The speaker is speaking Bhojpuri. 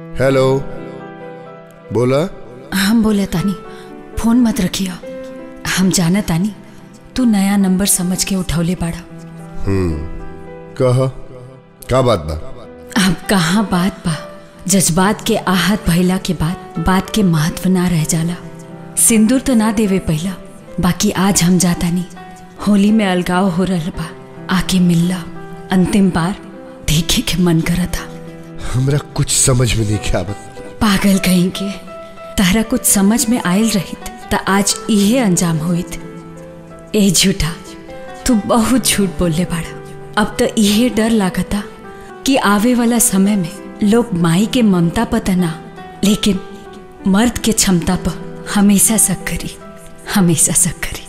हेलो, बोला? हम बोले तानी, फोन मत रखियो। हम जाना तानी तू नया नंबर समझ के उठौले बाड़ा। कहा का बात बा? अब कहाँ बात बा, जज्बात के आहत भइला के बाद बात के महत्व ना रह जाला। सिंदूर तो ना देवे पहला, बाकी आज हम जाता नहीं। होली में अलगाव हो रहा बा, आके मिलला। अंतिम बार देखे के मन करा था। हमरा कुछ समझ में नहीं क्या बात। पागल कहीं के, तारा कुछ समझ में आयल रहित त आज इहे अंजाम होइत। ए झूठा, तू बहुत झूठ बोलले बाड़ा। अब तो इहे डर लागता कि आवे वाला समय में लोग माई के ममता पर ना, लेकिन मर्द के क्षमता पर हमेशा शक करी, हमेशा शक करी।